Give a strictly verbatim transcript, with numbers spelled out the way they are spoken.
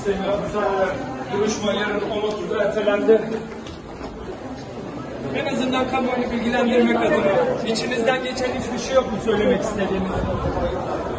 istemiyor. Bu sefer duruşma yarın on otuzda ertelendi. En azından kamuoyunu bilgilendirmek adına içinizden geçen hiçbir şey yok mu söylemek istediğiniz?